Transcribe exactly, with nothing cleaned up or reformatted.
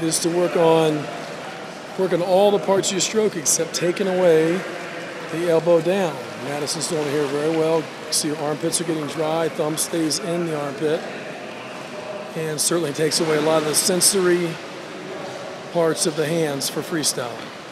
is to work on work on all the parts of your stroke except taking away the elbow down. Madison's doing it here very well. You see your armpits are getting dry, thumb stays in the armpit, and certainly takes away a lot of the sensory parts of the hands for freestyle.